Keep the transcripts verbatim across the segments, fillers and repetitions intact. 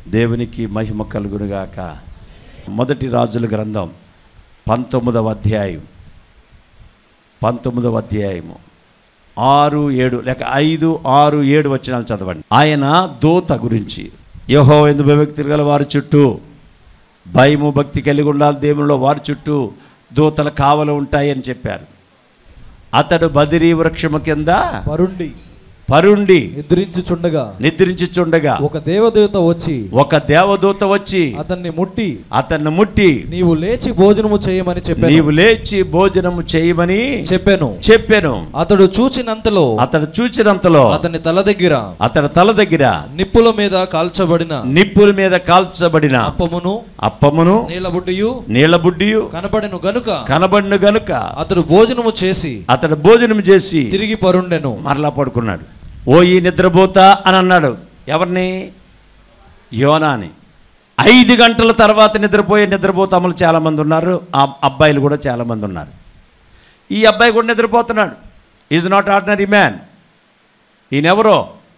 దేవునికి మహిమ కలుగునుగాక. మొదటి రాజుల గ్రంథం పంతొమ్మిదవ అధ్యాయం పంతొమ్మిదవ అధ్యాయము ఆరు ఏడు లేక ఐదు ఆరు ఏడు వచనాలు చదవండి. ఆయన దూత గురించి, యెహోవా యందు భయభక్తి గల వారి చుట్టూ భయము భక్తి కలిగి ఉండాలి, దేవునిలో వారి చుట్టూ దూతల కావలు ఉంటాయి అని చెప్పారు. అతడు బదిరీ వృక్షము కింద పరుండి పరుండి నిద్రించుచుండగా నిద్రించుచుండగా ఒక దేవదూత వచ్చి ఒక దేవదూత వచ్చి అతన్ని ముట్టి అతన్ని ముట్టి నీవు లేచి భోజనము చేయమని చెప్పాను నీవు లేచి భోజనము చేయమని చెప్పాను చెప్పాను అతడు చూచినంతలో అతడు చూచినంతలో అతని తల దగ్గర అతని తల దగ్గర నిప్పుల మీద కాల్చబడిన నిప్పుల మీద కాల్చబడిన అప్పమును అప్పమును నీలబుడ్డియు నీళ్లబుడ్డియు కనబడెను గనుక కనబడిన గనుక అతడు భోజనము చేసి అతడు భోజనం చేసి తిరిగి పరుండెను. మరలా పడుకున్నాడు. ఓ ఈ నిద్రపోతా అని అన్నాడు. ఎవరిని? యోనాని. ఐదు గంటల తర్వాత నిద్రపోయే నిద్రపోతాములు చాలామంది ఉన్నారు, ఆ అబ్బాయిలు కూడా చాలామంది ఉన్నారు. ఈ అబ్బాయి కూడా నిద్రపోతున్నాడు. Is not ordinary man. ఈయనెవరో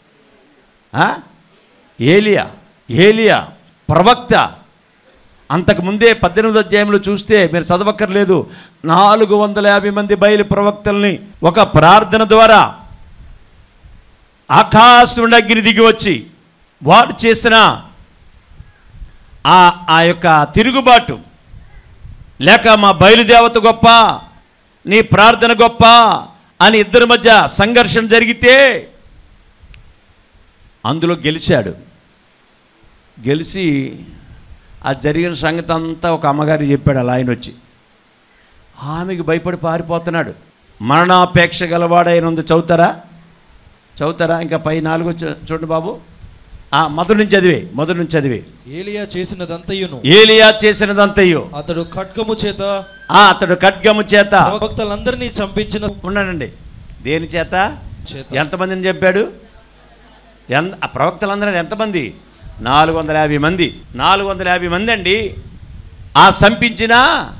ఏలియా ఏలియా ప్రవక్త. అంతకుముందే పద్దెనిమిది అధ్యాయంలో చూస్తే మీరు చదవక్కర్లేదు, నాలుగు వందల యాభై మంది బయలు ప్రవక్తల్ని ఒక ప్రార్థన ద్వారా ఆకాశం నుండి అగ్ని దిగి వచ్చి వాడు చేసిన ఆ ఆ యొక్క తిరుగుబాటు, లేక మా బయలుదేవత గొప్ప నీ ప్రార్థన గొప్ప అని ఇద్దరి మధ్య సంఘర్షణ జరిగితే అందులో గెలిచాడు. గెలిచి ఆ జరిగిన సంగతి అంతా ఒక అమ్మగారికి చెప్పాడు. అలా ఆయన వచ్చి ఆమెకి భయపడి పారిపోతున్నాడు. మరణాపేక్ష గలవాడైన ఉంది. చదువుతారా చదువుతారా ఇంకా పై నాలుగు చూడండి బాబు. మొదటి నుంచి చదివే మొదటి నుంచి చదివే ఏలియా చేసినదంతయును ఏలియా చేసినదంతయు అతడు ఖడ్గము చేత అతడు ఖడ్గము చేత ప్రవక్తలందరినీ చంపించిన. ఉన్నాడండి. దేని చేత? ఎంతమందిని చెప్పాడు? ఎంత ఆ ప్రవక్తలందరూ ఎంతమంది? నాలుగు వందల యాభై మంది నాలుగు వందల యాభై మంది అండి. ఆ చంపించిన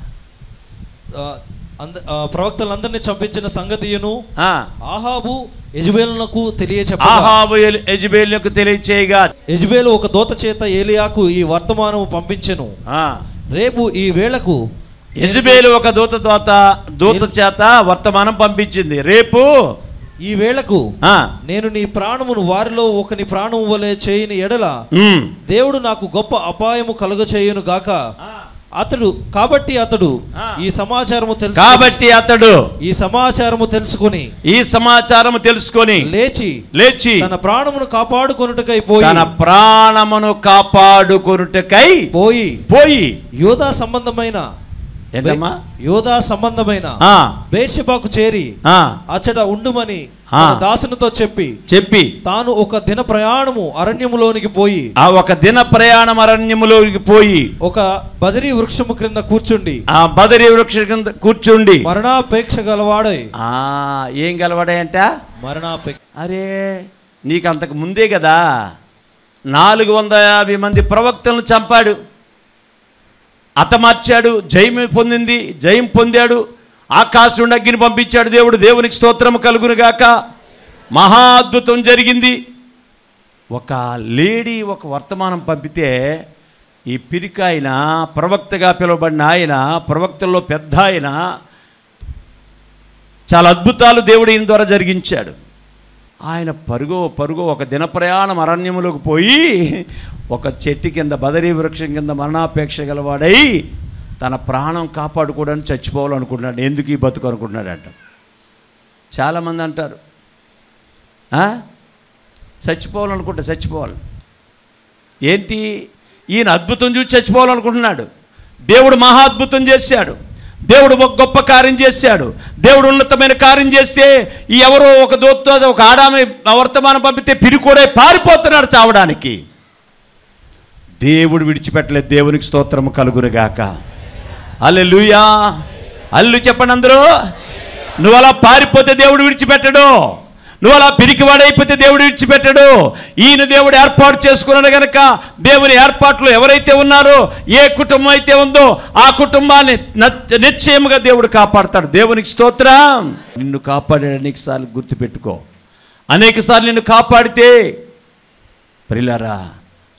ప్రవక్తలందరినీ చంపించిన సంగతియును ఆహాబు యెజబెలునకు తెలియచెప్పగా ఆహాబు యెజబెలునకు తెలియచేయగా యెజబెలు ఒక దూత చేత ఏలియాకు ఈ వర్తమానము పంపించెను. రేపు ఈ వేళకు యెజబెలు ఒక దూత దూత దూత చేత వర్తమానం పంపించింది. రేపు ఈ వేళకు నేను నీ ప్రాణమును వారిలో ఒకని ప్రాణము వలె చేయని ఎడల దేవుడు నాకు గొప్ప అపాయము కలుగచేయును గాక. అతడు కాబట్టి అతడు ఈ సమాచారము తెలుసు కాబట్టి అతడు ఈ సమాచారము తెలుసుకొని ఈ సమాచారము తెలుసుకొని లేచి లేచి తన ప్రాణమును కాపాడుకొనుటకై పోయి తన ప్రాణమును కాపాడుకొనుటకై పోయి పోయి యోధా సంబంధమైన ఏంటమ్మా యోధా సంబంధమైన బేర్షెబాకు చేరి అచ్చట ఉండుమని దాసునితో చెప్పి చెప్పి తాను ఒక దిన ప్రయాణము అరణ్యములోనికి పోయి ఆ ఒక దిన ప్రయాణం అరణ్యములోనికి పోయి ఒక బదరీ వృక్షము క్రింద కూర్చుండి ఆ బదరీ వృక్షం కింద కూర్చుండి మరణాపేక్ష గలవాడై ఆ ఏం గలవాడై అంట మరణాపేక్ష. అరే నీకు అంతకు ముందే కదా నాలుగు వందల యాభై మంది ప్రవక్తలను చంపాడు, హతమార్చాడు, జయం పొందింది జయం పొందాడు. ఆకాశం నుండి అగ్ని పంపించాడు దేవుడు. దేవునికి స్తోత్రం కలుగునుగాక. మహా అద్భుతం జరిగింది. ఒక లేడీ ఒక వర్తమానం పంపితే ఈ పిరికాయన ప్రవక్తగా పిలువబడిన ఆయన, ప్రవక్తల్లో పెద్ద ఆయన, చాలా అద్భుతాలు దేవుడు ఈయన ద్వారా జరిగించాడు. ఆయన పరుగో పరుగో ఒక దిన ప్రయాణం అరణ్యములోకి పోయి ఒక చెట్టు కింద బదరీ వృక్షం కింద మరణాపేక్ష గలవాడై తన ప్రాణం కాపాడుకోవడానికి చచ్చిపోవాలనుకుంటున్నాడు. ఎందుకు ఈ బతుకు అనుకుంటున్నాడంట. చాలామంది అంటారు చచ్చిపోవాలనుకుంటే చచ్చిపోవాలి. ఏంటి? ఈయన అద్భుతం చూసి చచ్చిపోవాలనుకుంటున్నాడు. దేవుడు మహా అద్భుతం చేశాడు. దేవుడు ఒక గొప్ప కార్యం చేశాడు. దేవుడు ఉన్నతమైన కార్యం చేస్తే ఈ ఎవరో ఒక దూత ఒక ఆడామె వర్తమానం పంపితే పిరికోడే పారిపోతున్నాడు చావడానికి. దేవుడు విడిచిపెట్టలేదు. దేవునికి స్తోత్రము కలుగునుగాక. హల్లెలూయా. అల్లు చెప్పండి అందరూ. నువ్వు అలా పారిపోతే దేవుడు విడిచిపెట్టడు. నువ్వు అలా పిరికివాడైపోతే దేవుడు విడిచిపెట్టడు. ఈయన దేవుడు ఏర్పాటు చేసుకున్నాడు కనుక దేవుని ఏర్పాట్లు ఎవరైతే ఉన్నారో, ఏ కుటుంబం అయితే ఉందో ఆ కుటుంబాన్ని నిశ్చయముగా దేవుడు కాపాడతాడు. దేవునికి స్తోత్రం. నిన్ను కాపాడాడు అనేకసార్లు గుర్తుపెట్టుకో. అనేకసార్లు నిన్ను కాపాడితే ప్రియులారా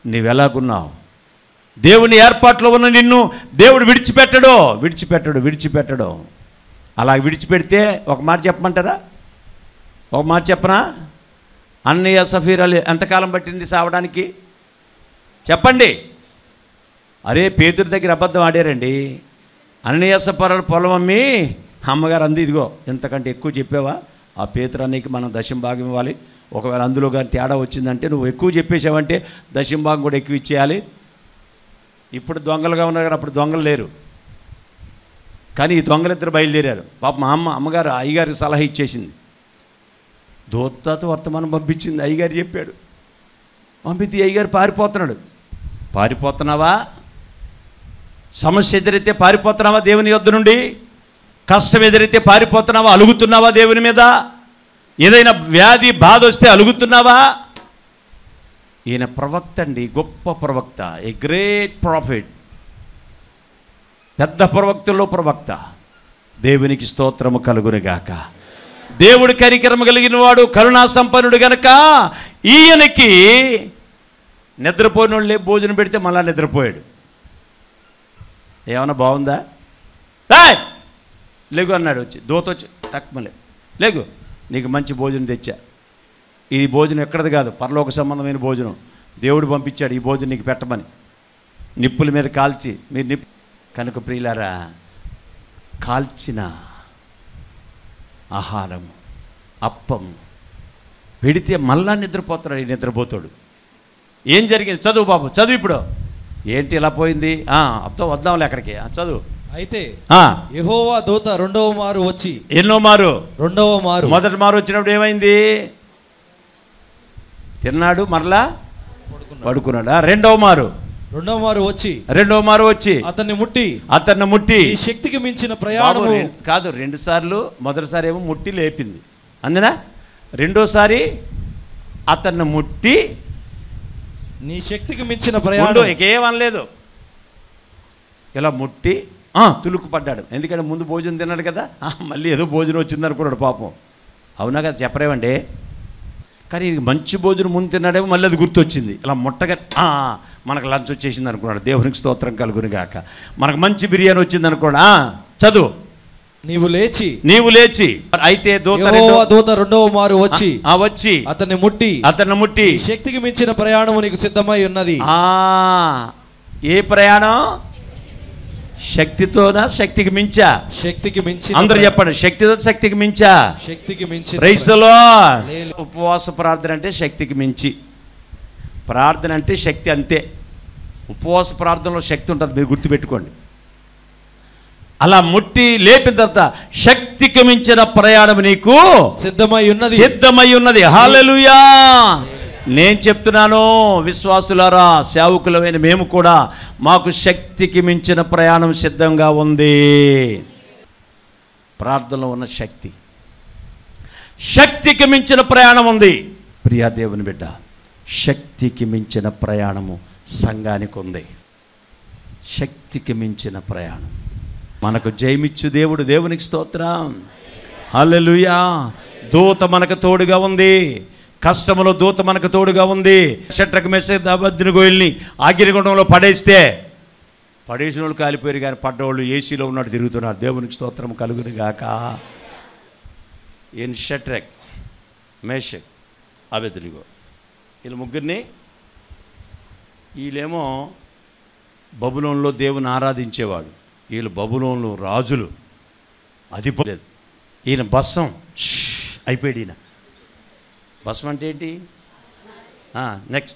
నీవెలాగున్నావు? దేవుని ఏర్పాట్లో ఉన్న నిన్ను దేవుడు విడిచిపెట్టడు విడిచిపెట్టడు విడిచిపెట్టడు అలా విడిచిపెడితే ఒక మాట చెప్పమంటారా? ఒక మాట చెప్పనా? అన్నయ్య సఫీరాలు ఎంతకాలం పట్టింది సావడానికి చెప్పండి. అరే పేతురు దగ్గర అబద్ధం ఆడారండి. అన్నయ్య సఫీరాలు పొలం అమ్మి అమ్మగారు అంది, ఇదిగో ఇంతకంటే ఎక్కువ చెప్పావా? ఆ పేతురు అన్నయ్యకి మనం దశం భాగం ఇవ్వాలి. ఒకవేళ అందులో కానీ తేడా వచ్చిందంటే నువ్వు ఎక్కువ చెప్పేసావంటే దశం భాగం కూడా ఎక్కువ ఇచ్చేయాలి. ఇప్పుడు దొంగలుగా ఉన్నారు కానీ అప్పుడు దొంగలు లేరు. కానీ ఈ దొంగలిద్దరు బయలుదేరారు. పాప మా అమ్మ అమ్మగారు అయ్యగారికి సలహా ఇచ్చేసింది. దూతతో వర్తమానం పంపించింది. అయ్యగారు చెప్పాడు, పంపితే అయ్యగారు పారిపోతున్నాడు. పారిపోతున్నావా? సమస్య ఎదురైతే పారిపోతున్నావా దేవుని యొద్ద నుండి? కష్టం ఎదురైతే పారిపోతున్నావా? అలుగుతున్నావా దేవుని మీద? ఏదైనా వ్యాధి బాధ వస్తే అలుగుతున్నావా? ఈయన ప్రవక్త అండి, గొప్ప ప్రవక్త, ఏ గ్రేట్ ప్రాఫిట్, పెద్ద ప్రవక్తలో ప్రవక్త. దేవునికి స్తోత్రము కలుగునుగాక. దేవుడు కనికరము కలిగిన వాడు, కరుణా సంపన్నుడు గనక ఈయనకి నిద్రపోయిన వాళ్ళే భోజనం పెడితే మళ్ళా నిద్రపోయాడు. ఏమన్నా బాగుందా? లేగు అన్నాడు వచ్చి, దూత వచ్చి టక్మలే లేగు, నీకు మంచి భోజనం తెచ్చా. ఈ భోజనం ఎక్కడది కాదు, పరలోక సంబంధమైన భోజనం. దేవుడు పంపించాడు ఈ భోజనం నీకు పెట్టమని. నిప్పుల మీద కాల్చి మీరు నిప్పు కనుక ప్రియులారా, కాల్చిన ఆహారం అప్పం పెడితే మళ్ళా నిద్రపోతాడు. ఈ నిద్రపోతాడు. ఏం జరిగింది? చదువు బాబు, చదువు. ఇప్పుడు ఏంటి ఇలా పోయింది? అర్థం వద్దాంలే అక్కడికి, చదువు. అయితే యెహోవా దూత రెండవ మారు వచ్చి, ఎన్నో మారు? రెండవ మారు. మొదటి మారు వచ్చినప్పుడు ఏమైంది? తిన్నాడు, మరలా పడుకున్నాడు. రెండవ మారు రెండవ మారు వచ్చి రెండవ మారు వచ్చి అతన్ని ముట్టి అతన్ని ముట్టి ఈ శక్తికి మించిన ప్రయాణం కాదు, రెండు సార్లు. మొదటిసారి ఏమో ముట్టి లేపింది, అందునా? రెండోసారి అతన్ని ముట్టి నీ శక్తికి మించిన ప్రయాణం, ఇంకేమనలేదు, ఇలా ముట్టి తులుకు పడ్డాడు. ఎందుకంటే ముందు భోజనం తిన్నాడు కదా, మళ్ళీ ఏదో భోజనం వచ్చింది అనుకున్నాడు పాపం. అవునా కదా, చెప్పరేమండి? కానీ మంచి భోజనం ముందు తిన్నాడేమో, మళ్ళీ అది గుర్తొచ్చింది. ఇలా ముట్టగా మనకు లంచ్ వచ్చేసింది అనుకున్నాడు. దేవునికి స్తోత్రం కలుగును గాక. మనకు మంచి బిర్యానీ వచ్చింది అనుకోడా. చదువు. నీవు లేచి నీవు లేచి అయితే దూత దూత రెండవ మారు వచ్చి వచ్చి అతన్ని ముట్టి అతన్ని ముట్టి శక్తికి మించిన ప్రయాణం నీకు సిద్ధమై ఉన్నది. ఏ ప్రయాణం? శక్తితోనా శక్తికి మించా? శక్తికి మించి. అందరూ చెప్పండి, శక్తితో శక్తికి మించా. శక్తికి మించి. Praise the Lord. ఉపవాస ప్రార్థన అంటే శక్తికి మించి. ప్రార్థన అంటే శక్తి, అంతే. ఉపవాస ప్రార్థనలో శక్తి ఉంటుంది, మీరు గుర్తుపెట్టుకోండి. అలా ముట్టి లేపిన తర్వాత శక్తికి మించిన ప్రయాణం నీకు సిద్ధమై ఉన్నది సిద్ధమై ఉన్నది హల్లెలూయా. నేను చెప్తున్నాను విశ్వాసులారా, సేవకులమైన మేము కూడా, మాకు శక్తికి మించిన ప్రయాణం సిద్ధంగా ఉంది. ప్రార్థనలో ఉన్న శక్తి, శక్తికి మించిన ప్రయాణం ఉంది. ప్రియా దేవుని బిడ్డ, శక్తికి మించిన ప్రయాణము సంఘానికి ఉంది. శక్తికి మించిన ప్రయాణం. మనకు జయమిచ్చు దేవుడు, దేవునికి స్తోత్రం హల్లెలూయా. దూత మనకు తోడుగా ఉంది. కష్టములో దూత మనకు తోడుగా ఉంది. షట్రకు మెసేజ్ అబద్ధినగోయిల్ని అగ్నిగుండంలో పడేస్తే పడేసిన వాళ్ళు కాలిపోయారు, కానీ పడ్డవాళ్ళు ఏసీలో ఉన్నట్టు తిరుగుతున్నారు. దేవునికి స్తోత్రం కలుగును గాక. ఇన్ షట్రక్, మేషక్, అబేద్నెగో, వీళ్ళ ముగ్గురిని, వీళ్ళేమో బబులోన్లో దేవుని ఆరాధించేవాడు, వీళ్ళు బబులోన్లో రాజులు, అధిపతులు. ఈయన బస్సం అయిపోయాడు. ఈయన బస్సం అంటే ఏంటి? నెక్స్ట్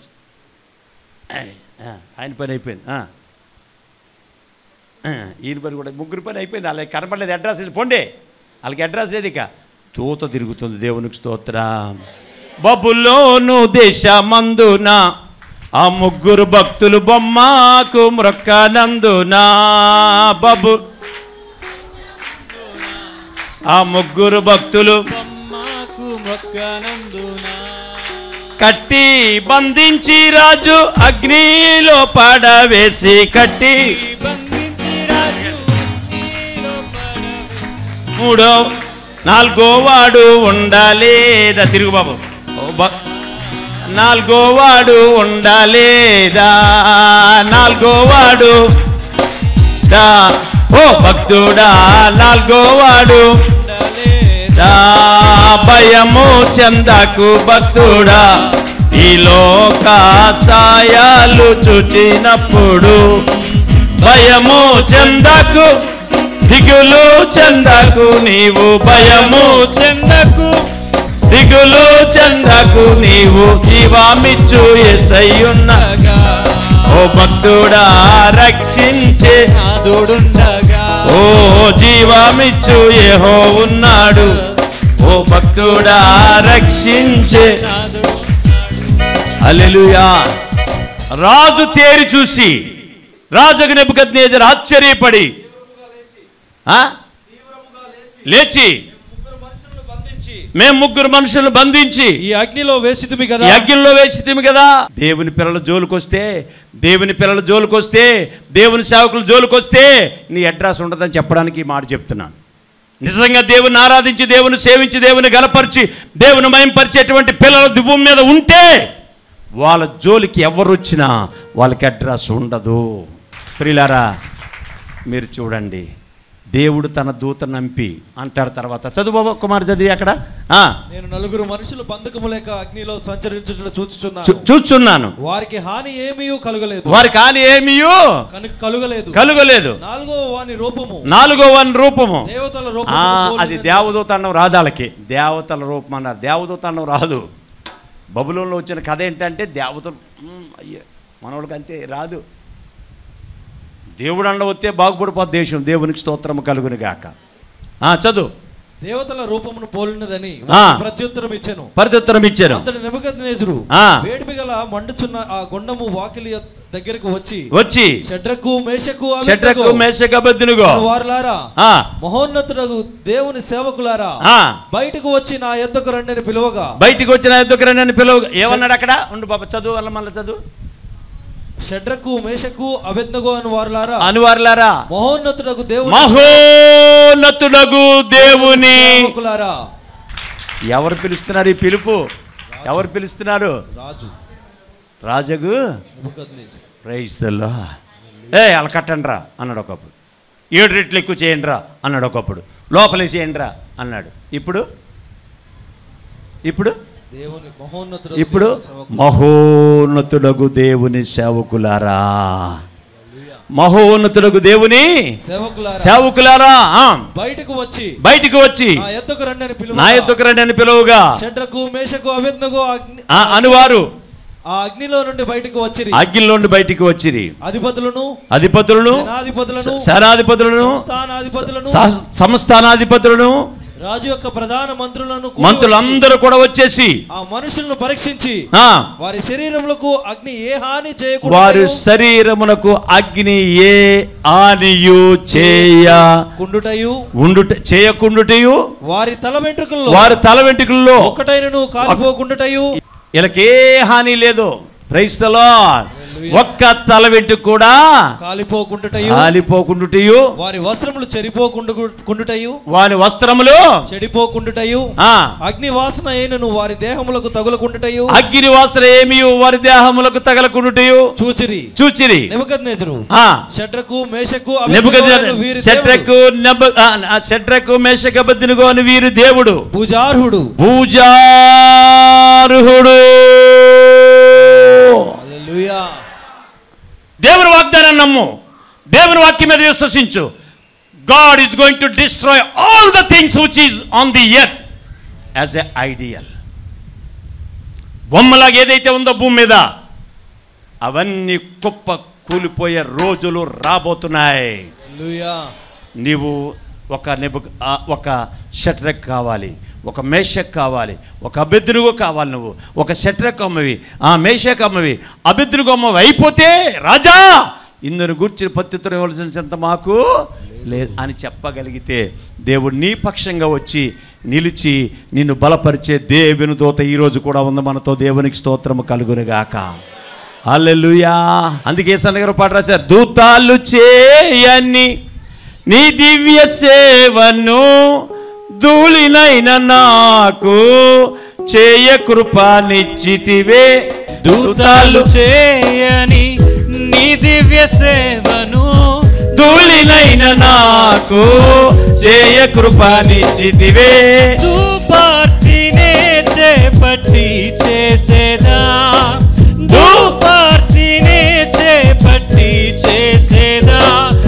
ఆయన పని అయిపోయింది. ఈయన పని కూడా, ముగ్గురు పని అయిపోయింది. అలాగే కనపడలేదు, అడ్రస్ లేదు, పోండి, వాళ్ళకి అడ్రస్ లేదు. ఇక దూత తిరుగుతుంది. దేవునికి స్తోత్రం. బబులోను దేశమందున ఆ ముగ్గురు భక్తులు బొమ్మకు మ్రొక్కనందునా, బబు ఆ ముగ్గురు భక్తులు కట్టి బంధించి రాజు అగ్నిలో పడవేసి, కట్టి మూడో నాలుగో వాడు ఉండాలేదా? తిరుగు బాబు. నాలుగో వాడు ఉండలేదా నాలుగో వాడు దా ఓ భక్తుడా నాలుగో వాడు దా భయము చెందకు భక్తుడా ఈ లోక సాయాలు చూచినప్పుడు భయము చెందకు దిగులు చెందకు నీవు భయము చెందకు దిగులు చెందకు నీవు జీవామిచ్చు యేసయ్యున్నగా ఓ భక్తుడా రక్షించే నాదుడుండగా ఓ జీవామిచ్చు యెహోవా ఉన్నాడు ఓ భక్తుడా రక్షించే హల్లెలూయా. రాజు తేరి చూసి రాజుకు నెబుకద్నెజరు ఆశ్చర్యపడి లేచి మేము ముగ్గురు మనుషులను బంధించి ఈ అగ్నిలో వేసితిమి కదా ఈ అగ్నిలో వేసితిమి కదా దేవుని పిల్లల జోలికొస్తే దేవుని పిల్లల జోలికొస్తే దేవుని సేవకుల జోలికొస్తే నీ అడ్రస్ ఉండదని చెప్పడానికి ఈ మాట చెప్తున్నాను. నిజంగా దేవుని ఆరాధించి దేవుని సేవించి దేవుని గలపరిచి దేవుని మహింపరిచేటువంటి పిల్లల భూమి మీద ఉంటే వాళ్ళ జోలికి ఎవరు వచ్చినా వాళ్ళకి అడ్రస్ ఉండదు. ప్రియులారా మీరు చూడండి, దేవుడు తన దూత నంపి అంటాడు. తర్వాత చదువు బాబా కుమార్ చదివి అక్కడ నేను నలుగురు మనుషులు బంధకము లేక అగ్నిలో సంచరించుట చూచుచున్నాను చూచున్నాను వారికి హాని ఏమీ కలుగలేదు వారికి హాని ఏమీ కలుగలేదు కలుగలేదు నాలుగో వాని రూపము నాలుగో వాని రూపము దేవతల రూపము అది దేవదూత అన్నం రాదాలకి దేవతల రూపం అన్నారు. దేవదూత అన్నం రాదు. బబులోన్లో వచ్చిన కథ ఏంటంటే దేవతలు అయ్యే మనోళ్ళకి అంతే రాదు. దేవుడు అండ వస్తే బాగుపడిపోద్ది దేశం. దేవునికి స్తోత్రము కలుగును గాక. చదువు. దేవతల రూపమును పోలినదని ప్రత్యుత్తరం ఇచ్చాను ప్రత్యుత్తరం ఇచ్చాను అంతటి నెబుకద్నెజరు వేడిమి గల మండుచున్న ఆ గుండము వాకిలి దగ్గరకు వచ్చి వచ్చి షడ్రకు మేషకు షడ్రకు మేషకు అబెద్నెగో వారులారా మహోన్నతుడగు దేవుని సేవకులారా బయటకు వచ్చి నా యొద్దకు రండి అని పిలువగా బయటకు వచ్చి నా యొద్దకు రండి అని పిలువగా ఏమన్నాడు అక్కడ? ఉండు బాబా చదువు వల్ల మళ్ళీ చదువు. షడ్రకు మేషకు అబెద్నెగో అని వారులారా అని వారులారా మహోన్నతుడగు దేవుని మహోన్నతుడగు దేవుని సేవకులారా. ఎవరు పిలుస్తున్నారు? ఈ పిలుపు ఎవరు పిలుస్తున్నారు? రాజు రాజుకు రైతుల్లో ఏ అలా కట్టండి రా అన్నాడు ఒకప్పుడు. ఏడు రెట్లు ఎక్కువ చేయండి రా అన్నాడు ఒకప్పుడు. లోపలే చేయండి రా అన్నాడు. ఇప్పుడు ఇప్పుడు ఇప్పుడు మహోన్నతుడగు దేవుని సేవకులారా మహోన్నతుడగు దేవుని సేవకులారా బయటకు వచ్చి బయటకు వచ్చి నా యొద్దకు రండి అని పిలువగా షడ్రకు మేషకు అబెద్నెగో అనువారు ఆ అగ్నిలో నుండి బయటకు వచ్చిరి అగ్నిలో నుండి బయటికి వచ్చిరి అధిపతులను అధిపతులను సేనాధిపతులను సంస్థానాధిపతులను రాజు యొక్క ప్రధాన మంత్రులను మంత్రులందరూ కూడా వచ్చేసి ఆ మనుషులను పరీక్షించి వారి శరీరములకు అగ్ని ఏ హాని చేయకుండా వారి శరీరమునకు అగ్ని ఏ హానియు చేయకుండుటయు ఉండుట చేయకుండుటయు వారి తల వెంట్రుకల్లో వారి తల వెంట్రుకల్లో ఒకటైనను కాలిపోకుండుటయు వీళ్ళకి ఏ హాని లేదు. Praise the Lord. ఒక్క తల వెంట్రుక కూడా కాలిపోకుండుటయు కాలిపోకుండుటయు వారి వస్త్రములు చెడిపోకుండుటయు వారి వస్త్రములు చెడిపోకుండుటయు అగ్ని వాసన అయినను వారి దేహములకు తగులకుండుటయు అగ్ని వాసన ఏమీ వారి దేహములకు తగలకుండుటయు చూచిరి చూచిరి నెబుకద్నెజరు షడ్రకు మేషకు నెబుకద్నెజరు షడ్రకు షడ్రకు మేషకు అబెద్నెగో అని వీరు దేవుడు పూజార్హుడు పూజార్హుడు హల్లెలూయా. దేవుని వాగ్దానం నమ్ము. దేవుని వాక్యం మీద విశ్వసించు. God is going to destroy all the things which is on the earth as a ideal. బొమ్మలాగా ఏదైతే ఉందో భూమి మీద అవన్నీ కుప్ప కూలిపోయే రోజులు రాబోతున్నాయి. నీవు ఒక నెబు ఒక షట్రక్ కావాలి, ఒక మేషక్ కావాలి, ఒక అబెద్నెగో కావాలి. నువ్వు ఒక షట్రక్ అమ్మవి, ఆ మేషక్ అమ్మవి, అబెద్నెగో అమ్మవి అయిపోతే రాజా ఇందును గూర్చి పత్తితో ఇవ్వాల్సిన చింత మాకు లేదు అని చెప్పగలిగితే దేవుడు నీ పక్షంగా వచ్చి నిలిచి నిన్ను బలపరిచే దేవుని దూత ఈరోజు కూడా ఉంది మనతో. దేవునికి స్తోత్రము కలుగునుగాక. హల్లెలూయా. అందుకే సన్నగారు పాట రాశారు, దూతాలు చేయని నీ దివ్య సేవను ధూళినైన నాకు చేయ కృపానిచ్చితివే. దూతలు చేయని నీ దివ్య సేవను ధూళినైన నాకు చేయ కృపానిచ్చితివే. ధూపార్తినే చేపట్టి చేసేదా, ధూపార్తినే చేపట్టి చేసేదా.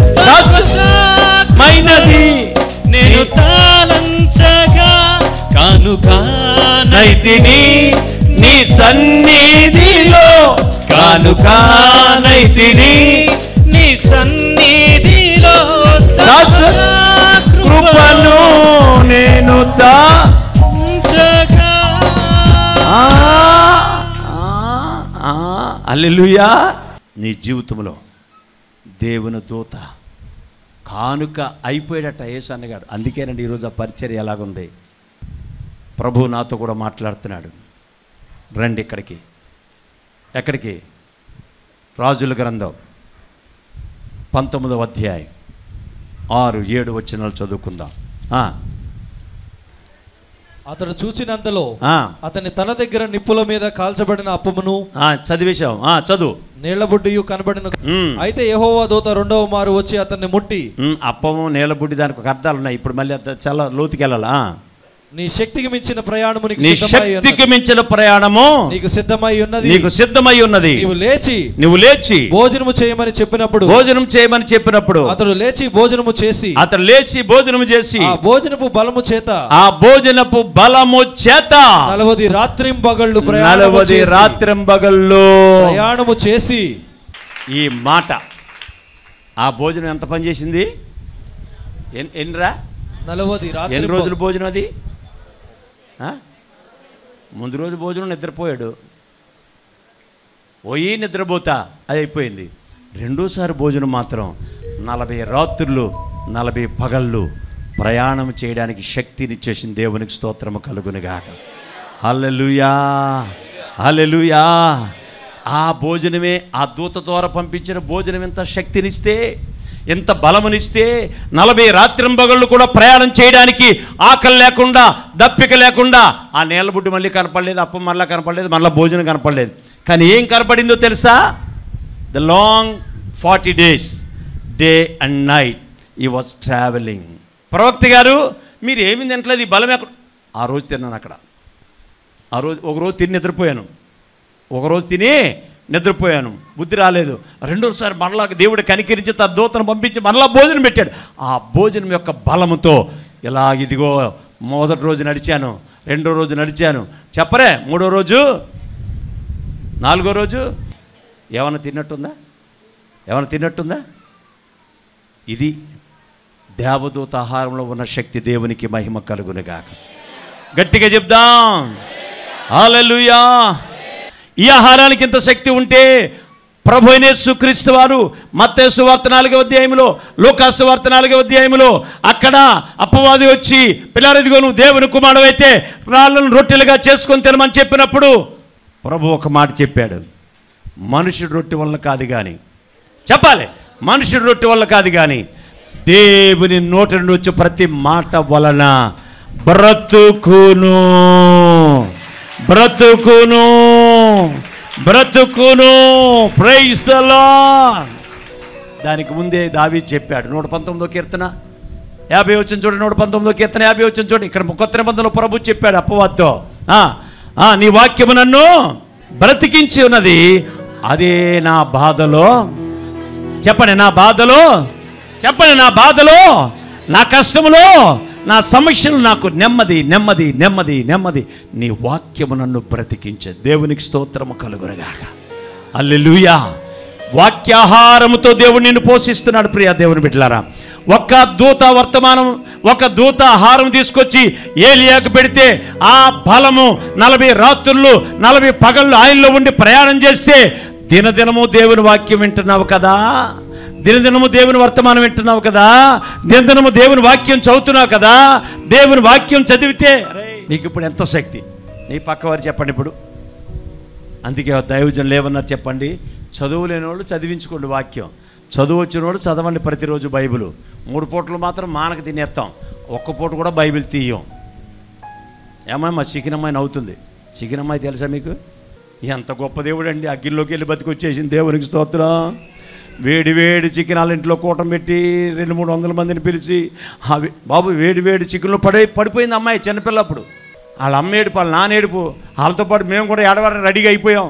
మైనది నేను తాళంచగా కానుకానైతిని నీ సన్నిధిలో, కానుకానైతిని నీ సన్నిధిలో. శాశ్వత కృపను నేను దాచగా. హల్లెలూయా. నీ జీవితంలో దేవుని దూత కానుక అయిపోయాడట యేసు అన్నగారు. అందుకేనండి ఈరోజు ఆ పరిచర్య ఎలాగుంది. ప్రభు నాతో కూడా మాట్లాడుతున్నాడు. రండి ఇక్కడికి. ఎక్కడికి? రాజుల గ్రంథం పంతొమ్మిదవ అధ్యాయం ఆరు ఏడు వచనాలు చదువుకుందాం. అతడు చూచినంతలో అతని తన దగ్గర నిప్పుల మీద కాల్చబడిన అప్పమును చదివేశాం. చదువు. నీళ్లబుడ్డియు కనబడిన. అయితే యెహోవా దూత రెండవ మారు వచ్చి అతన్ని ముట్టి. అప్పము నీళ్లబుడ్డి దానికి ఒక అర్థాలు ఉన్నాయి. ఇప్పుడు మళ్ళీ చాలా లోతుకి వెళ్ళాలా. నీ శక్తికి మించిన ప్రయాణము నీ శక్తికి మించిన ప్రయాణము నీకు సిద్ధమై ఉన్నది. నీకు సిద్ధమై ఉన్నది. నీవు లేచి నువ్వు లేచి భోజనము చేయమని చెప్పినప్పుడు భోజనం చేయమని చెప్పినప్పుడు అతడు లేచి భోజనము చేసి అతడు లేచి భోజనము చేసి ఆ భోజనపు బలము చేత ఆ భోజనపు బలము చేత నలవది రాత్రింబగళ్ళు నలవది రాత్రింబగళ్ళు ప్రయాణము చేసి. ఈ మాట ఆ భోజనం ఎంత పని చేసింది? ఎన్నిరా నలవది రాత్రి. ఎన్ని రోజులు భోజనం అది? ముందు రోజు భోజనం నిద్రపోయాడు, పోయి నిద్రపోతా అది అయిపోయింది. రెండోసారి భోజనం మాత్రం నలభై రాత్రులు నలభై పగళ్ళు ప్రయాణం చేయడానికి శక్తినిచ్చేసిన దేవునికి స్తోత్రము కలుగునుగాక. హల్లెలూయా, హల్లెలూయా. ఆ భోజనమే, ఆ దూత ద్వారా పంపించిన భోజనం ఎంత శక్తినిస్తే, ఎంత బలమునిస్తే, నలభై రాత్రింబగళ్ళు కూడా ప్రయాణం చేయడానికి ఆకలి లేకుండా, దప్పిక లేకుండా. ఆ నీళ్ళబుడ్డి మళ్ళీ కనపడలేదు, అప్పం మళ్ళీ కనపడలేదు, మళ్ళీ భోజనం కనపడలేదు. కానీ ఏం కనపడిందో తెలుసా? The long forty days day and night he was travelling. ప్రవక్త గారు మీరు ఏమి తినట్లేదు, ఈ బలం ఎక్కడ? ఆ రోజు తిన్నాను అక్కడ. ఆ రోజు ఒకరోజు తిని నిద్రపోయాను, ఒకరోజు తిని నిద్రపోయాను, బుద్ధి రాలేదు. రెండోసారి మరలా దేవుడు కనికరించి తన దూతను పంపించి మరలా భోజనం పెట్టాడు. ఆ భోజనం యొక్క బలముతో ఇలా ఇదిగో మొదటి రోజు నడిచాను, రెండో రోజు నడిచాను, చెప్పరే మూడో రోజు, నాలుగో రోజు ఏమైనా తిన్నట్టుందా? ఏమైనా తిన్నట్టుందా? ఇది దేవదూత ఆహారంలో ఉన్న శక్తి. దేవునికి మహిమ కలుగునుగాక. గట్టిగా చెప్దాం హల్లెలూయా. ఈ ఆహారానికి ఇంత శక్తి ఉంటే ప్రభు అయిన యేసుక్రీస్తు వారు మత్తయి సువార్త నాలుగవ అధ్యాయంలో, లూకా సువార్త నాలుగవ అధ్యాయంలో అక్కడ అపవాది వచ్చి పిల్లారు ఇదిగో నువ్వు దేవుని కుమారుడైతే రాళ్ళను రొట్టెలుగా చేసుకొని తినమని చెప్పినప్పుడు ప్రభు ఒక మాట చెప్పాడు. మనుషుడు రొట్టె వల్ల కాదు కానీ, చెప్పాలి, మనుషుడు రొట్టె వల్ల కాదు కానీ దేవుని నోటి నుండి వచ్చే ప్రతి మాట వలన బ్రతుకును, బ్రతుకును, బ్రతుకును. Praise the Lord. దానికి ముందే దావీదు చెప్పాడు. నూట పంతొమ్మిదో కీర్తన యాభై వచ్చిన చూడండి. నూట పంతొమ్మిదో కీర్తన యాభై వచ్చిన చూడండి. ఇక్కడ కొత్త నిబంధనలో ప్రభు చెప్పాడు అపవాదితో, నీ వాక్యము నన్ను బ్రతికించి ఉన్నది, అదే నా బాధలో, చెప్పండి నా బాధలో, చెప్పండి నా బాధలో, నా కష్టములో, నా సమస్యలు నాకు నెమ్మది, నెమ్మది, నెమ్మది, నెమ్మది. నీ వాక్యము నన్ను బ్రతికించే. దేవునికి స్తోత్రము కలుగునుగాక. హల్లెలూయా. వాక్యాహారముతో దేవుడు నిన్ను పోషిస్తున్నాడు. ప్రియా దేవుని బిడ్డలారా, ఒక్క దూత వర్తమానం, ఒక దూత ఆహారం తీసుకొచ్చి ఏలియాకు పెడితే ఆ బలము నలభై రాత్రులు నలభై పగళ్ళు ఆయనలో ఉండి ప్రయాణం చేస్తే దినదినము దేవుని వాక్యం వింటున్నావు కదా, దినదినము దేవుని వర్తమానం వింటున్నావు కదా, దినదినము దేవుని వాక్యం చదువుతున్నావు కదా. దేవుని వాక్యం చదివితే నీకు ఇప్పుడు ఎంత శక్తి. నీ పక్కవారు చెప్పండి ఇప్పుడు. అందుకే దైవజనులు ఏమన్నారు చెప్పండి, చదువు లేని వాళ్ళు చదివించుకోండి వాక్యం, చదువు వచ్చిన వాళ్ళు చదవండి ప్రతిరోజు బైబిల్. మూడు పూటలు మాత్రం మానకు తినేస్తాం, ఒక్క పూట కూడా బైబిల్ తీయం. ఏమమ్మా చికెన్ అమ్మాయి నవ్వుతుంది. చికెన్ అమ్మాయి తెలుసా మీకు? ఎంత గొప్ప దేవుడు అండి, అగ్గిలోకి వెళ్ళి బతికొచ్చేసింది. దేవునికి స్తోత్రం. వేడి వేడి చికెన్ వాళ్ళ ఇంట్లో కూటం పెట్టి రెండు మూడు వందల మందిని పిలిచి బాబు వేడి వేడి చికెన్లో పడి పడిపోయింది అమ్మాయి చిన్నపిల్లప్పుడు. వాళ్ళ అమ్మ ఏడుపు, వాళ్ళ నాన్న ఏడుపు, వాళ్ళతో పాటు మేము కూడా ఏడవాలని రెడీగా అయిపోయాం.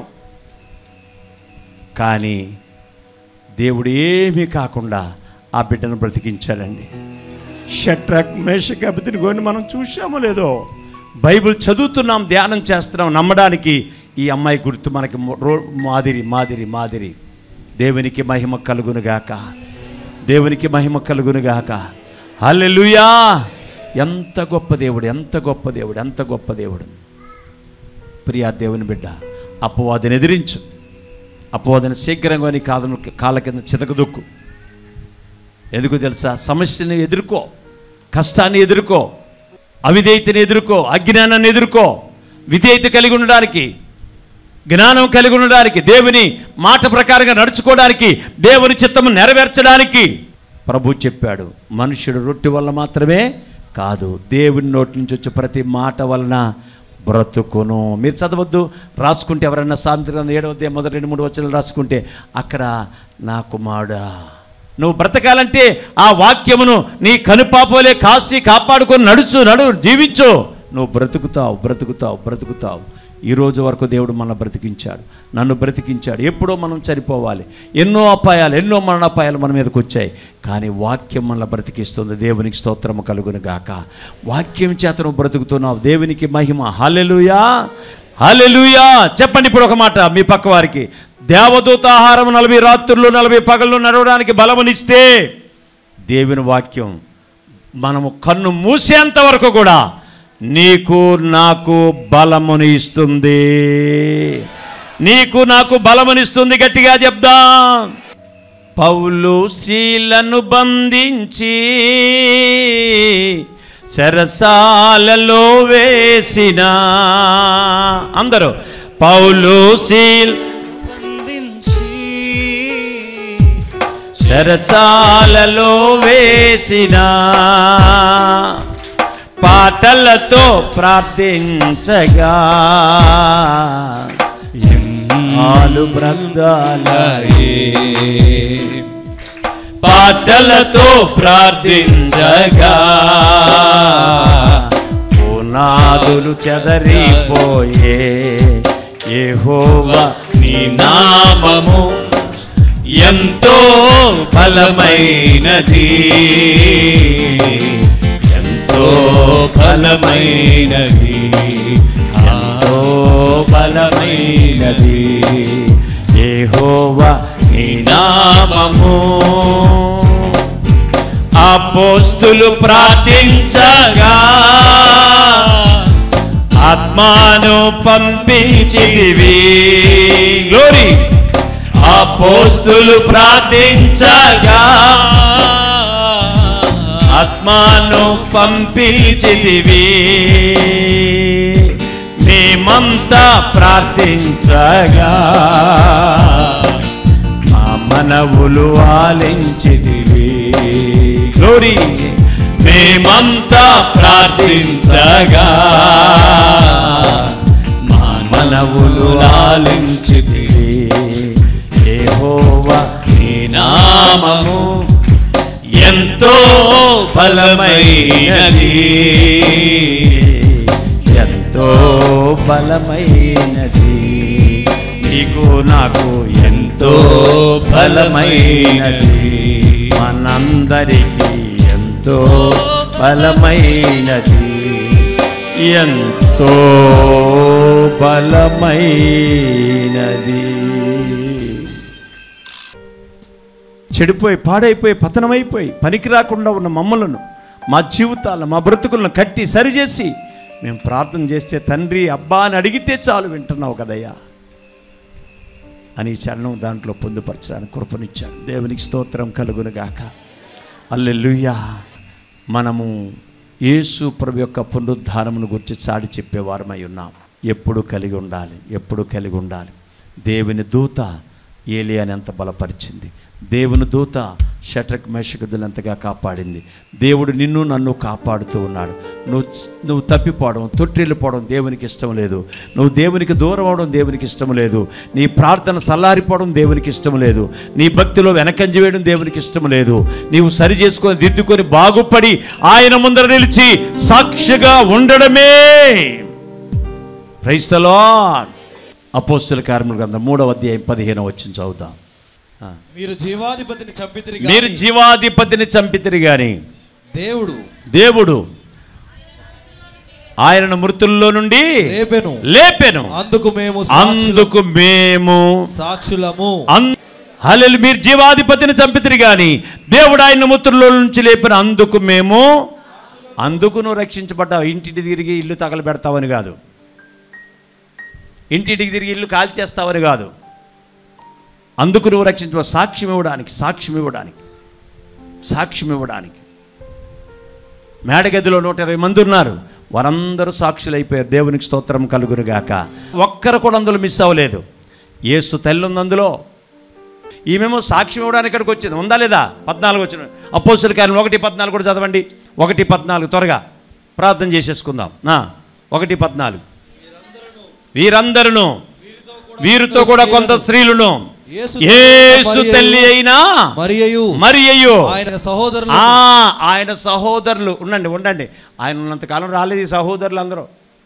కానీ దేవుడు ఏమీ కాకుండా ఆ బిడ్డను బ్రతికించాడండి. షట్రక్ మేషక్ అబెద్నెగోని మనం చూసామో లేదో, బైబిల్ చదువుతున్నాం, ధ్యానం చేస్తున్నాం, నమ్మడానికి ఈ అమ్మాయి గుర్తు మనకి మాదిరి మాదిరి మాదిరి. దేవునికి మహిమ కలుగునుగాక, దేవునికి మహిమ కలుగునుగాక. హల్లెలూయా. ఎంత గొప్ప దేవుడు, ఎంత గొప్ప దేవుడు, ఎంత గొప్ప దేవుడు. ప్రియా దేవుని బిడ్డ, అపవాదిని ఎదిరించు. అపవాదిని శీఘ్రంగా నీ కాదు కాళ్ళ కింద చితకదొక్కు. ఎందుకు తెలుసా? సమస్యని ఎదుర్కో, కష్టాన్ని ఎదుర్కో, అవిధేయతని ఎదుర్కో, అజ్ఞానాన్ని ఎదుర్కో. విధేయత కలిగి ఉండడానికి, జ్ఞానం కలిగి ఉండడానికి, దేవుని మాట ప్రకారంగా నడుచుకోవడానికి, దేవుని చిత్తము నెరవేర్చడానికి ప్రభు చెప్పాడు, మనుష్యుడు రొట్టె వల్ల మాత్రమే కాదు, దేవుని నోటి నుంచి వచ్చే ప్రతి మాట వలన బ్రతుకును. మీరు చదవద్దు, రాసుకుంటే ఎవరన్నా సాయంత్రం ఏడవద్దే మొదటి రెండు మూడు వచనాలు రాసుకుంటే అక్కడ నా కుమారుడా, నువ్వు బ్రతకాలంటే ఆ వాక్యమును నీ కనుపాపోలే కాసి కాపాడుకొని నడుచు, నడు జీవించు, నువ్వు బ్రతుకుతావు బ్రతుకుతావు బ్రతుకుతావు. ఈరోజు వరకు దేవుడు మన బ్రతికించాడు, నన్ను బ్రతికించాడు. ఎప్పుడో మనం చనిపోవాలి, ఎన్నో అపాయాలు, ఎన్నో మరణాపాయాలు మన మీదకి వచ్చాయి, కానీ వాక్యం మనల్ని బ్రతికిస్తుంది. దేవునికి స్తోత్రము కలుగును గాక. వాక్యం చేత నువ్వు బ్రతుకుతున్నావు. దేవునికి మహిమ. హల్లెలూయా, హల్లెలూయా. చెప్పండి ఇప్పుడు ఒక మాట మీ పక్క వారికి, దేవదూత ఆహారం నలభై రాత్రులు నలభై పగళ్ళు నడవడానికి బలమునిస్తే, దేవుని వాక్యం మనము కన్ను మూసేంత వరకు కూడా నీకు నాకు బలముని ఇస్తుంది. నీకు నాకు బలమునిస్తుంది. గట్టిగా చెప్దాం. పౌలు శీలను బంధించి చెరసాలలో వేసిన, అందరూ పౌలు శీల్ చెరసాలలో వేసిన, పాటలతో ప్రార్థించగా ఆలు బ్రద్దాలే, పాటలతో ప్రార్థించగా పునాదులు చెదరిపోయే, యెహోవా నీ నామము ఎంతో బలమైనది, ఎంతో బలమైనది, ఎంతో బలమైనది యెహోవా నీ నామము. అపోస్తులు ప్రార్థించగా ఆత్మను పంపించితివి. గ్లోరీ. అపోస్తులు ప్రార్థించగా ఆత్మను పంపించితివి. మేమంతా ప్రార్థించగా మా మనవులు ఆలించితివి. గ్లోరీ. మేమంతా ప్రార్థించగా మా మనవులు ఆలించితివి. యెహోవా నీ నామము ఎంతో బలమైనది, ఎంతో బలమైనది, నీకు నాకు ఎంతో బలమైనది, మనందరికీ ఎంతో బలమైనది, ఎంతో బలమైనది. చెడిపోయి పాడైపోయి పతనమైపోయి పనికి రాకుండా ఉన్న మమ్మలను, మా జీవితాలను, మా బ్రతుకులను కట్టి సరిచేసి మేము ప్రార్థన చేస్తే తండ్రి అబ్బా అని అడిగితే చాలు వింటున్నావు కదయ్యా అని చరణం దాంట్లో పొందుపరచడానికి కృపనిచ్చాడు. దేవునికి స్తోత్రం కలుగునుగాక. హల్లెలూయా. మనము యేసు ప్రభు యొక్క పునరుద్ధానమును గురించి చాటి చెప్పేవారమై ఉన్నాం. ఎప్పుడు కలిగి ఉండాలి, ఎప్పుడు కలిగి ఉండాలి. దేవుని దూత ఏలియాని ఎంత బలపరిచింది. దేవుని దూత షట్రక్ మేషకులను ఎంతగా కాపాడింది. దేవుడు నిన్ను నన్ను కాపాడుతూ ఉన్నాడు. నువ్వు నువ్వు తప్పిపోవడం, తొట్టిల్లిపోవడం దేవునికి ఇష్టం లేదు. నువ్వు దేవునికి దూరం అవడం దేవునికి ఇష్టం లేదు. నీ ప్రార్థన సల్లారిపోవడం దేవునికి ఇష్టం లేదు. నీ భక్తిలో వెనకంజ వేయడం దేవునికి ఇష్టం లేదు. నీవు సరి చేసుకొని దిద్దుకొని బాగుపడి ఆయన ముందర నిలిచి సాక్షిగా ఉండడమే. Praise the lord. అపోస్తలుల కార్యముల గ్రంథం మూడవ అధ్యాయం పదిహేను వచ్చిన చదువుదాం. మీరు జీవాధిపతిని చంపితిరి మీరు జీవాధిపతిని చంపితిరి గాని దేవుడు దేవుడు ఆయనను మృతుల్లో నుండి లేపెను లేపెను అందుకు మేము అందుకు మేము సాక్షులము. హల్లెలూయా. మీరు జీవాధిపతిని చంపితిరి గాని దేవుడు ఆయన మృతుల్లో నుంచి లేపిన అందుకు మేము. అందుకు నువ్వు రక్షించబడ్డావు. ఇంటికి తిరిగి ఇల్లు తగలబెడతావని కాదు, ఇంటింటికి తిరిగి ఇల్లు కాల్చేస్తావని కాదు. అందుకు నువ్వు రక్షించ సాక్ష్యం ఇవ్వడానికి సాక్ష్యం ఇవ్వడానికి సాక్ష్యం ఇవ్వడానికి మేడగదిలో నూట ఇరవై మంది ఉన్నారు. వారందరూ సాక్షులైపోయారు. దేవునికి స్తోత్రం కలుగునుగాక. ఒక్కరు కూడా అందులో మిస్ అవ్వలేదు. యేసు తల్లి ఉంది అందులో. ఈమెమో సాక్ష్యం ఇవ్వడానికి ఇక్కడికి వచ్చింది. ఉందా లేదా? పద్నాలుగు వచ్చిన అపోస్తలుల కార్యం ఒకటి పద్నాలుగు కూడా చదవండి. ఒకటి పద్నాలుగు త్వరగా ప్రార్థన చేసేసుకుందాం. ఒకటి పద్నాలుగు. వీరందరూ వీరితో కూడా కొంత స్త్రీలను యేసు తల్లి అయినా మరియయు ఆయన సహోదరులు ఆయన సహోదరులు ఉండండి ఉండండి ఆయన ఉన్నంతకాలం రాలేదు ఈ సహోదరులు అందరూ.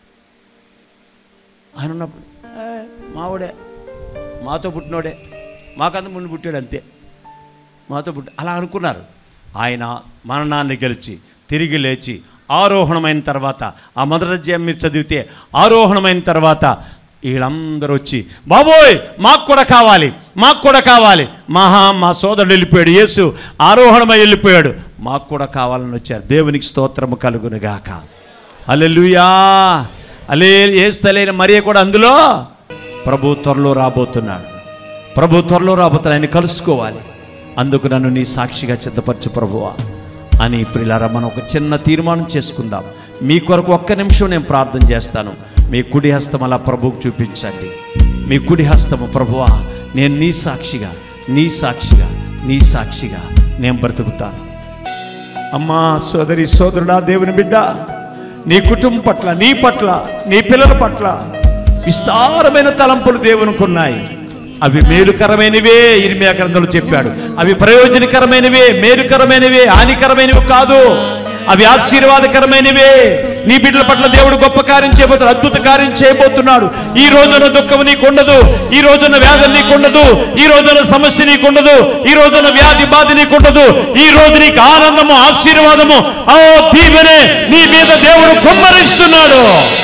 ఆయన ఉన్నప్పుడు మావుడే, మాతో పుట్టినోడే, మాకంత ముందు పుట్టాడు అంతే, మాతో పుట్టి అలా అనుకున్నారు. ఆయన మరణాన్ని గెలిచి తిరిగి లేచి ఆరోహణమైన తర్వాత, ఆ మొదటి అధ్యాయం మీరు చదివితే ఆరోహణమైన తర్వాత వీళ్ళందరూ వచ్చి బాబోయ్ మాకు కూడా కావాలి, మాకు కూడా కావాలి. మహా మా సోదరుడు వెళ్ళిపోయాడు, యేసు ఆరోహణమై వెళ్ళిపోయాడు, మాకు కూడా కావాలని వచ్చారు. దేవునికి స్తోత్రము కలుగునుగాక. హల్లెలూయా. అలే యేసు తల్లి మరియ కూడా అందులో. ప్రభు త్వరలో రాబోతున్నాడు, ప్రభు త్వరలో రాబోతున్నాడు, ఆయన కలుసుకోవాలి. అందుకు నన్ను నీ సాక్షిగా సిద్ధపరచు ప్రభువా అని ప్రియులారా మనం ఒక చిన్న తీర్మానం చేసుకుందాం. మీ కొరకు ఒక్క నిమిషం నేను ప్రార్థన చేస్తాను. మీ కుడి హస్తం అలా ప్రభువుకు చూపించండి. మీ కుడి హస్తము ప్రభువా నేను నీ సాక్షిగా నీ సాక్షిగా నీ సాక్షిగా నేను బ్రతుకుతాను. అమ్మా సోదరి సోదరుడా, దేవుని బిడ్డ, నీ కుటుంబం పట్ల, నీ పట్ల, నీ పిల్లల పట్ల విస్తారమైన తలంపులు దేవునికి ఉన్నాయి. అవి మేలుకరమైనవే. ఇర్మియా గ్రంథంలో చెప్పాడు. అవి ప్రయోజనకరమైనవే, మేలుకరమైనవే, హానికరమైనవి కాదు. అవి ఆశీర్వాదకరమైనవే. నీ బిడ్డల పట్ల దేవుడు గొప్ప కార్యం చేయబోతున్నాడు, అద్భుత కార్యం చేయబోతున్నాడు. ఈ రోజున దుఃఖం నీకు ఉండదు, ఈ రోజున వ్యాధి నీకు ఉండదు, ఈ రోజున సమస్య నీకు ఉండదు, ఈ రోజున వ్యాధి బాధ నీకు ఉండదు. ఈ రోజు నీకు ఆనందము, ఆశీర్వాదము, ఆ దీవెనే నీ మీద దేవుడు కుమ్మరిస్తున్నాడు.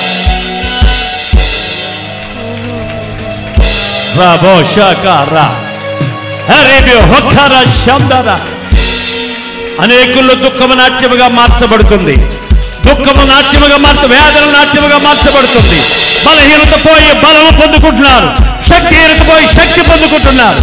అనేకుల్లో దుఃఖము నాట్యముగా మార్చబడుతుంది, దుఃఖము నాట్యముగా మార్చ వేదన నాట్యముగా మార్చబడుతుంది. బలహీనత పోయి బలము పొందుకుంటున్నారు, శక్తిహీనత పోయి శక్తి పొందుకుంటున్నారు.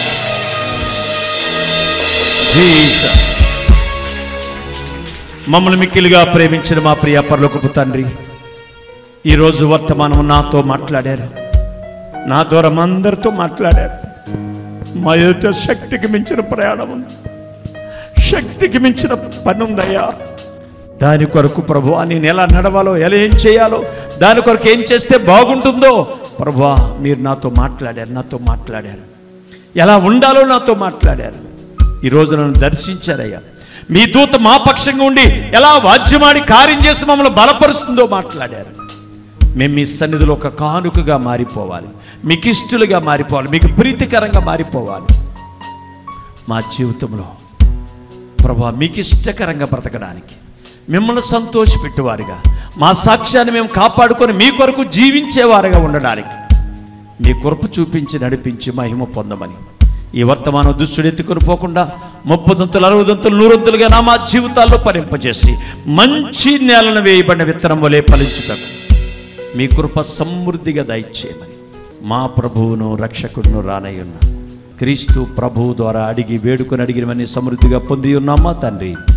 మమ్మల్ని మిక్కిలిగా ప్రేమించిన మా ప్రియ పరలోకపు తండ్రి, ఈరోజు వర్తమానం నాతో మాట్లాడారు, నా ద్వారా అందరితో మాట్లాడారు. మా యొక్క శక్తికి మించిన ప్రయాణం ఉంది, శక్తికి మించిన పని ఉందయ్యా. దాని కొరకు ప్రభువా నేను ఎలా నడవాలో, ఎలా ఏం చేయాలో, దాని కొరకు ఏం చేస్తే బాగుంటుందో ప్రభువా మీరు నాతో మాట్లాడారు, నాతో మాట్లాడారు. ఎలా ఉండాలో నాతో మాట్లాడారు. ఈరోజు నన్ను దర్శించారయ్యా. మీ దూత మా పక్షంగా ఉండి ఎలా వాద్యమాడి కార్యం చేసి మమ్మల్ని బలపరుస్తుందో మాట్లాడారు. మేము మీ సన్నిధిలో ఒక కానుకగా మారిపోవాలి, మీకు ఇష్టలుగా మారిపోవాలి, మీకు ప్రీతికరంగా మారిపోవాలి. మా జీవితంలో ప్రభువా మీకు ఇష్టకరంగా బ్రతకడానికి, మిమ్మల్ని సంతోషపెట్టేవారుగా, మా సాక్ష్యాన్ని మేము కాపాడుకొని మీ కొరకు జీవించేవారుగా ఉండడానికి మీ కృప చూపించి నడిపించి మహిమ పొందమని ఈ వర్తమానం దుష్టుడు ఎత్తుకొని పోకుండా ముప్పదంతులు, అరవదంతులు, నూరంతులుగా నా మా జీవితాల్లో ఫలింపజేసి మంచి నేలను వేయబడిన విత్తనం వలె ఫలించుటకు మీ కృప సమృద్ధిగా దయచేయమని మా ప్రభువును రక్షకుడును రానయ్యున్న క్రీస్తు ప్రభువు ద్వారా అడిగి వేడుకొని అడిగినవన్నీ సమృద్ధిగా పొంది ఉన్నామా తండ్రి.